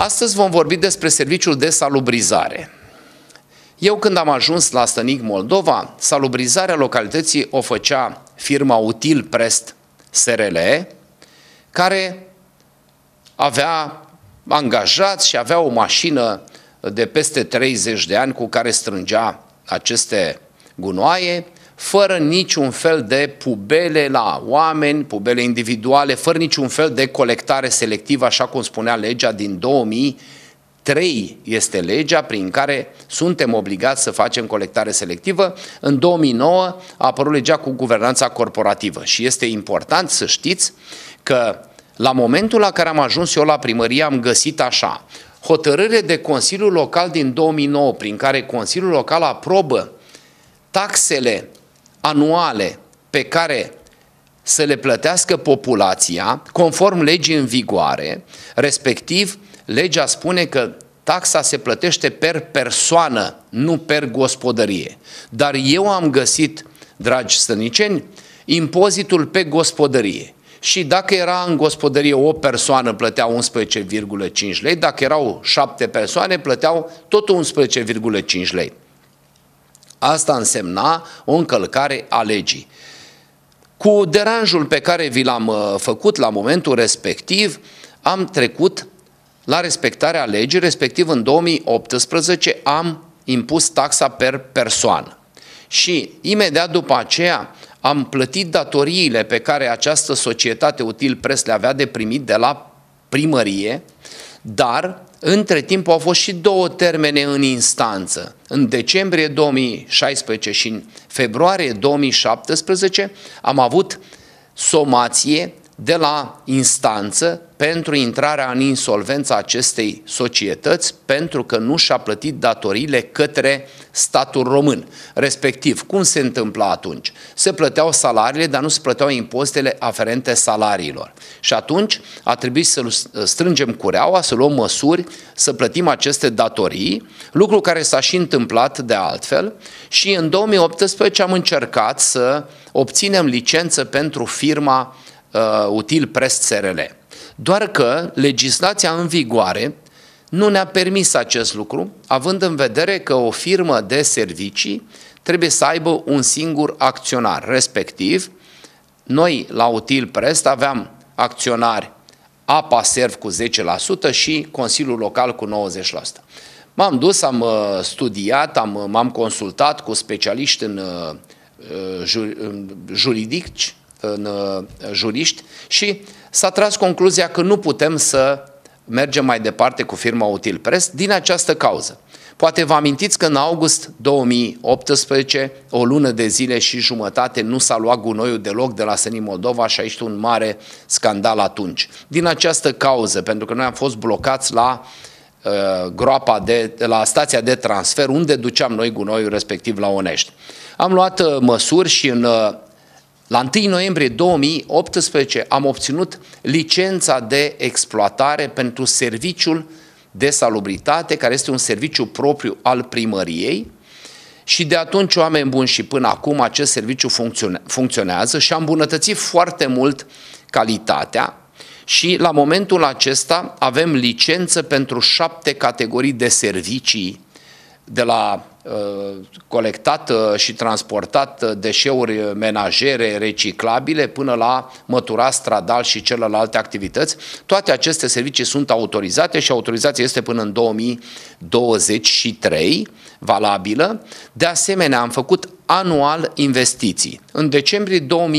Astăzi vom vorbi despre serviciul de salubrizare. Eu când am ajuns la Stănic, Moldova, salubrizarea localității o făcea firma Util Prest SRL, care avea angajați și avea o mașină de peste 30 de ani cu care strângea aceste gunoaie, fără niciun fel de pubele la oameni, pubele individuale, fără niciun fel de colectare selectivă, așa cum spunea legea din 2003, este legea prin care suntem obligați să facem colectare selectivă. În 2009 a apărut legea cu guvernanța corporativă și este important să știți că la momentul la care am ajuns eu la primărie am găsit așa: hotărâre de Consiliul Local din 2009 prin care Consiliul Local aprobă taxele anuale pe care să le plătească populația conform legii în vigoare, respectiv legea spune că taxa se plătește per persoană, nu per gospodărie. Dar eu am găsit, dragi stăniceni, impozitul pe gospodărie. Și dacă era în gospodărie o persoană, plăteau 11,5 lei, dacă erau 7 persoane, plăteau tot 11,5 lei. Asta însemna o încălcare a legii. Cu deranjul pe care vi l-am făcut la momentul respectiv, am trecut la respectarea legii, respectiv în 2018 am impus taxa per persoană. Și imediat după aceea am plătit datoriile pe care această societate Util Prest le avea de primit de la primărie, dar între timp au fost și două termene în instanță. În decembrie 2016 și în februarie 2017 am avut somație de la instanță pentru intrarea în insolvență acestei societăți pentru că nu și-a plătit datoriile către statul român. Respectiv, cum se întâmpla atunci? Se plăteau salariile, dar nu se plăteau impozitele aferente salariilor. Și atunci a trebuit să strângem cureaua, să luăm măsuri, să plătim aceste datorii, lucru care s-a și întâmplat de altfel, și în 2018 am încercat să obținem licență pentru firma Util Prest SRL. Doar că legislația în vigoare nu ne-a permis acest lucru, având în vedere că o firmă de servicii trebuie să aibă un singur acționar, respectiv noi la Util Prest aveam acționari APA Serv cu 10% și Consiliul Local cu 90%. M-am dus, am studiat, m-am consultat cu specialiști în juridici, în juriști, și s-a tras concluzia că nu putem să mergem mai departe cu firma Util Prest din această cauză. Poate vă amintiți că în august 2018, o lună de zile și jumătate, nu s-a luat gunoiul deloc de la Stănic, Moldova, și a ieșit un mare scandal atunci. Din această cauză, pentru că noi am fost blocați la la stația de transfer unde duceam noi gunoiul, respectiv la Onești. Am luat măsuri și la 1 noiembrie 2018 am obținut licența de exploatare pentru serviciul de salubritate, care este un serviciu propriu al primăriei, și de atunci, oameni buni, și până acum acest serviciu funcționează și a îmbunătățit foarte mult calitatea și la momentul acesta avem licență pentru 7 categorii de servicii, de la colectat și transportat deșeuri menajere reciclabile până la măturat stradal și celelalte activități. Toate aceste servicii sunt autorizate și autorizația este până în 2023 valabilă. De asemenea, am făcut anual investiții. În decembrie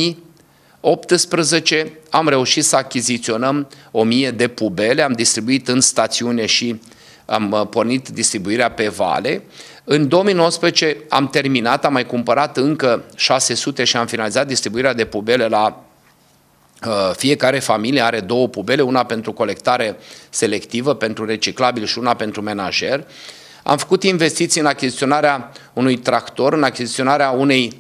2018 am reușit să achiziționăm 1000 de pubele, am distribuit în stațiune și am pornit distribuirea pe vale. În 2019 am terminat, am mai cumpărat încă 600 și am finalizat distribuirea de pubele la fiecare familie. Are 2 pubele, una pentru colectare selectivă, pentru reciclabil, și una pentru menajer. Am făcut investiții în achiziționarea unui tractor, în achiziționarea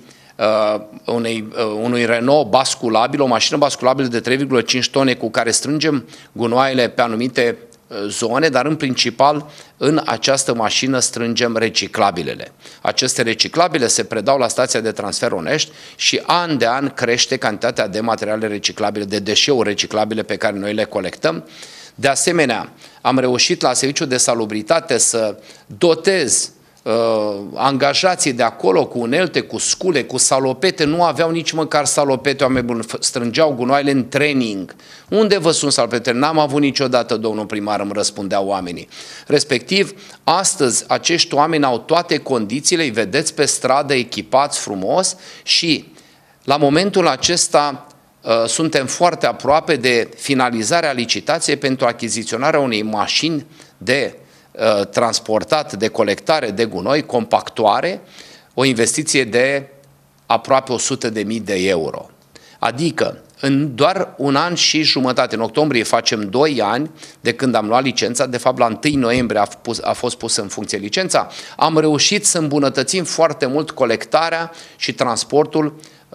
unui Renault basculabil, o mașină basculabilă de 3,5 tone cu care strângem gunoaiele pe anumite zone, dar în principal în această mașină strângem reciclabilele. Aceste reciclabile se predau la stația de transfer Onești și an de an crește cantitatea de materiale reciclabile, de deșeuri reciclabile pe care noi le colectăm. De asemenea, am reușit la Serviciul de Salubritate să dotez angajații de acolo cu unelte, cu scule, cu salopete. Nu aveau nici măcar salopete, oameni buni, strângeau gunoaiele în training. Unde vă sunt salopete? N-am avut niciodată, domnul primar, îmi răspundeau oamenii. Respectiv, astăzi acești oameni au toate condițiile, îi vedeți pe stradă echipați frumos și la momentul acesta suntem foarte aproape de finalizarea licitației pentru achiziționarea unei mașini de transportat, de colectare de gunoi, compactoare, o investiție de aproape 100.000 de euro. Adică, în doar un an și jumătate, în octombrie facem 2 ani de când am luat licența, de fapt la 1 noiembrie a fost pusă în funcție licența, am reușit să îmbunătățim foarte mult colectarea și transportul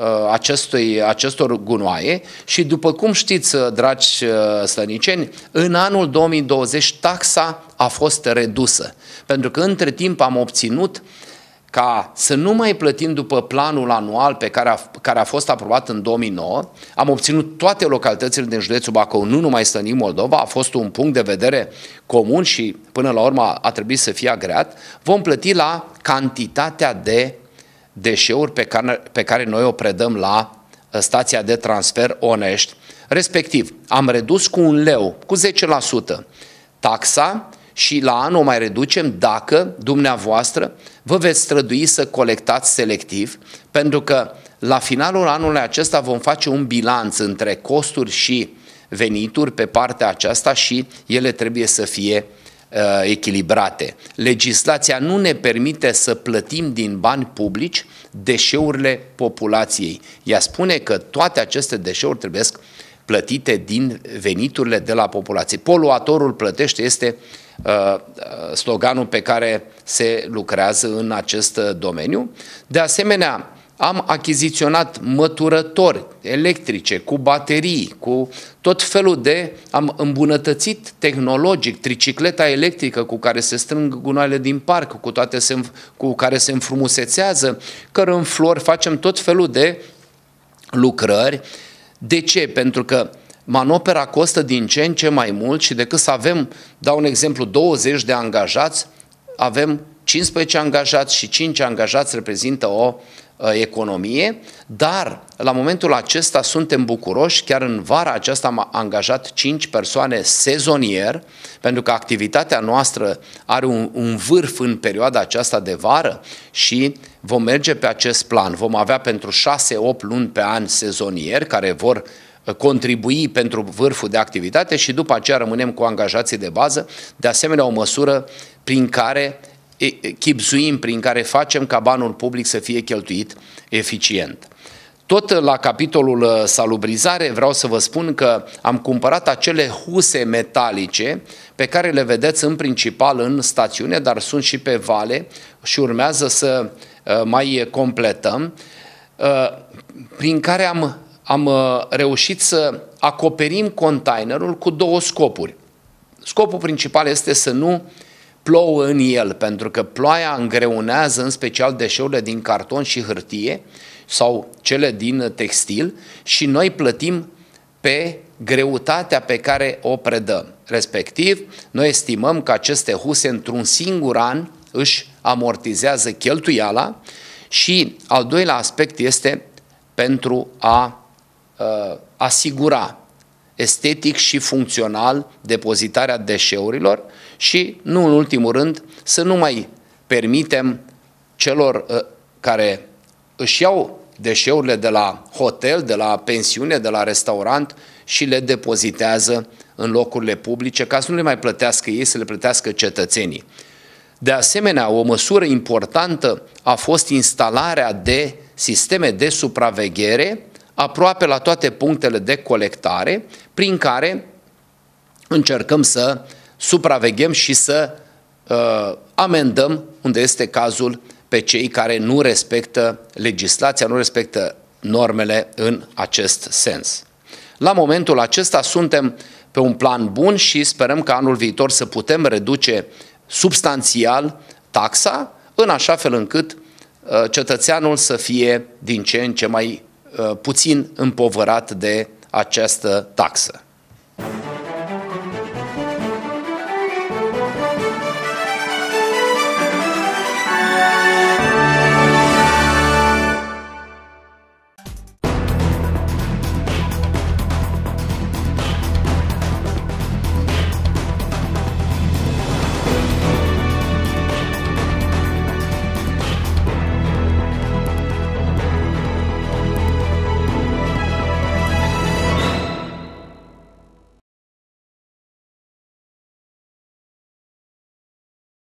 acestor gunoaie și după cum știți, dragi slăniceni, în anul 2020 taxa a fost redusă, pentru că între timp am obținut ca să nu mai plătim după planul anual care a fost aprobat în 2009, am obținut toate localitățile din județul Bacău, nu numai Slănic Moldova, a fost un punct de vedere comun și până la urmă a trebuit să fie agreat, vom plăti la cantitatea de deșeuri pe care noi o predăm la stația de transfer Onești. Respectiv, am redus cu 1 leu, cu 10% taxa și la an o mai reducem dacă dumneavoastră vă veți strădui să colectați selectiv, pentru că la finalul anului acesta vom face un bilanț între costuri și venituri pe partea aceasta și ele trebuie să fie echilibrate. Legislația nu ne permite să plătim din bani publici deșeurile populației. Ea spune că toate aceste deșeuri trebuie plătite din veniturile de la populație. Poluatorul plătește este sloganul pe care se lucrează în acest domeniu. De asemenea, am achiziționat măturători electrice, cu baterii, cu tot felul am îmbunătățit tehnologic tricicleta electrică cu care se strâng gunoaiele din parc, cu care se înfrumusețează cărănflori, facem tot felul de lucrări. De ce? Pentru că manopera costă din ce în ce mai mult și decât să avem, dau un exemplu, 20 de angajați, avem 15 angajați și 5 angajați reprezintă o economie, dar la momentul acesta suntem bucuroși, chiar în vara aceasta am angajat 5 persoane sezonier, pentru că activitatea noastră are un vârf în perioada aceasta de vară și vom merge pe acest plan. Vom avea pentru 6-8 luni pe an sezonieri care vor contribui pentru vârful de activitate și după aceea rămânem cu angajații de bază, de asemenea o măsură prin care chibzuim, prin care facem ca banul public să fie cheltuit eficient. Tot la capitolul salubrizare vreau să vă spun că am cumpărat acele huse metalice pe care le vedeți în principal în stațiune, dar sunt și pe vale și urmează să mai completăm, prin care am reușit să acoperim containerul cu 2 scopuri. Scopul principal este să nu plouă în el, pentru că ploaia îngreunează în special deșeurile din carton și hârtie sau cele din textil și noi plătim pe greutatea pe care o predăm. Respectiv, noi estimăm că aceste huse într-un singur an își amortizează cheltuiala și al doilea aspect este pentru a asigura estetic și funcțional depozitarea deșeurilor și, nu în ultimul rând, să nu mai permitem celor care își iau deșeurile de la hotel, de la pensiune, de la restaurant și le depozitează în locurile publice, ca să nu le mai plătească ei, să le plătească cetățenii. De asemenea, o măsură importantă a fost instalarea de sisteme de supraveghere aproape la toate punctele de colectare, prin care încercăm să supraveghem și să amendăm, unde este cazul, pe cei care nu respectă legislația, nu respectă normele în acest sens. La momentul acesta suntem pe un plan bun și sperăm că anul viitor să putem reduce substanțial taxa, în așa fel încât cetățeanul să fie din ce în ce mai puțin împovărat de această taxă.